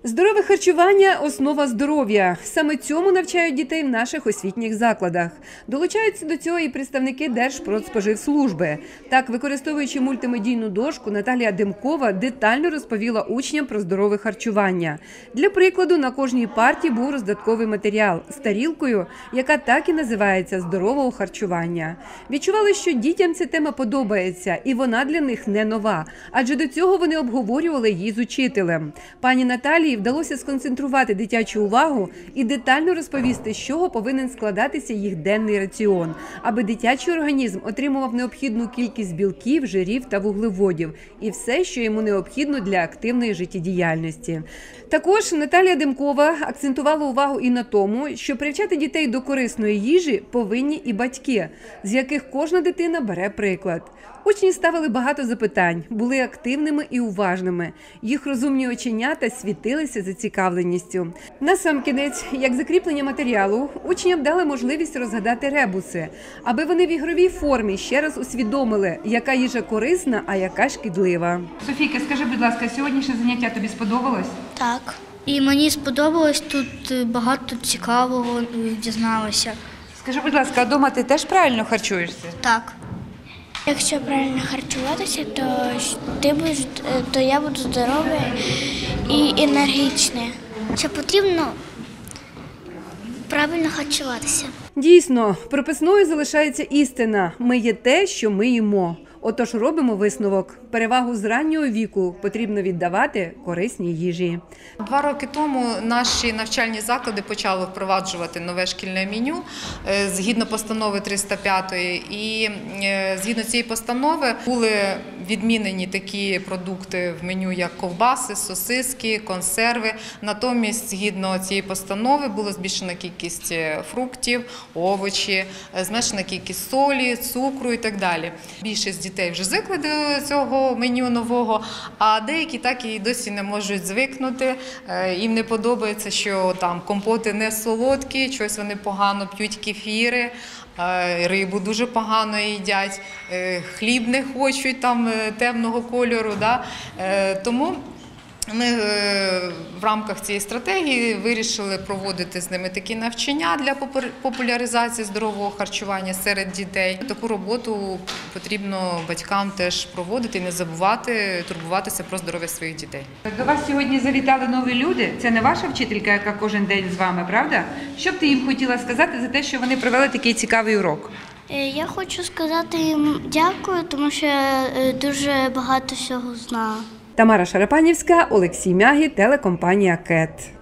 Здорове харчування – основа здоров'я. Саме цьому навчають дітей в наших освітніх закладах. Долучаються до цього і представники Держпродспоживслужби. Так, використовуючи мультимедійну дошку, Наталія Демкова детально розповіла учням про здорове харчування. Для прикладу, на кожній парті був роздатковий матеріал з тарілкою, яка так і називається «здорового харчування». Відчували, що дітям ця тема подобається, і вона для них не нова, адже до цього вони обговорювали її з учителем. Пані Наталії вдалося сконцентрувати дитячу увагу і детально розповісти, з чого повинен складатися їх денний раціон, аби дитячий організм отримував необхідну кількість білків, жирів та вуглеводів і все, що йому необхідно для активної життєдіяльності. Також Наталія Демкова акцентувала увагу і на тому, що привчати дітей до корисної їжі повинні і батьки, з яких кожна дитина бере приклад. Учні ставили багато запитань, були активними і уважними. Їх розумні оченята світилися зацікавленістю. Насамкінець, як закріплення матеріалу, учням дали можливість розгадати ребуси, аби вони в ігровій формі ще раз усвідомили, яка їжа корисна, а яка шкідлива. Софійка, скажи, будь ласка, сьогоднішнє заняття тобі сподобалось? Так. І мені сподобалось, тут багато цікавого дізналася. Скажи, будь ласка, а вдома ти теж правильно харчуєшся? Так. Якщо правильно харчуватися, то я буду здоровий і енергічний. Чи потрібно правильно харчуватися? Дійсно, прописною залишається істина – ми є те, що ми їмо. Отож робимо висновок. Перевагу з раннього віку потрібно віддавати корисній їжі. 2 роки тому наші навчальні заклади почали впроваджувати нове шкільне меню згідно постанови 305. І згідно цієї постанови були відмінені такі продукти в меню, як ковбаси, сосиски, консерви. Натомість, згідно цієї постанови, була збільшена кількість фруктів, овочі, зменшена кількість солі, цукру і так далі. Більшість дітей вже звикли до цього меню нового, а деякі так і досі не можуть звикнути. Їм не подобається, що там компоти не солодкі, щось вони погано п'ють кефіри, рибу дуже погано їдять, хліб не хочуть там темного кольору. Да? Тому ми в рамках цієї стратегії вирішили проводити з ними такі навчання для популяризації здорового харчування серед дітей. Таку роботу потрібно батькам теж проводити і не забувати турбуватися про здоров'я своїх дітей. До вас сьогодні завітали нові люди. Це не ваша вчителька, яка кожен день з вами, правда? Що б ти їм хотіла сказати за те, що вони провели такий цікавий урок? Я хочу сказати їм дякую, тому що я дуже багато всього знала. Тамара Шарапанівська, Олексій Мягі, телекомпанія «КЕТ».